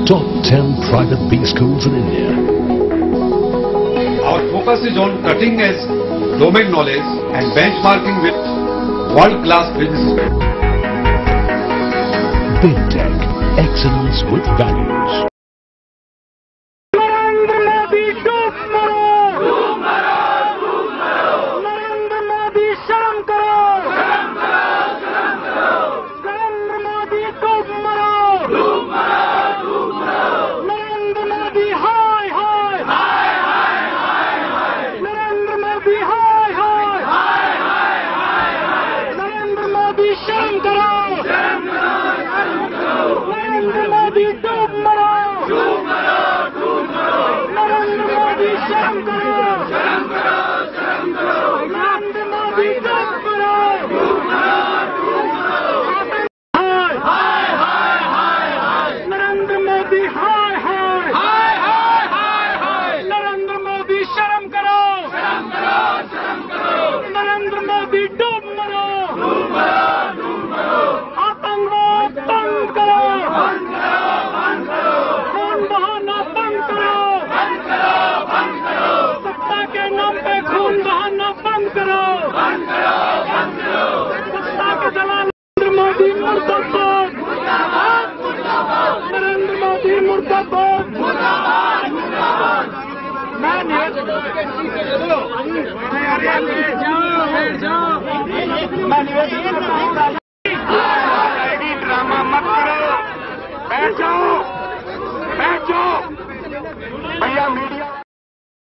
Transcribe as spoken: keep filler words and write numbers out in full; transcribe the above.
top ten private B schools in India. Our focus is on cutting edge domain knowledge and benchmarking with world-class businesses. Big Tech, excellence with values. Drama मत करो, बैठ जाओ।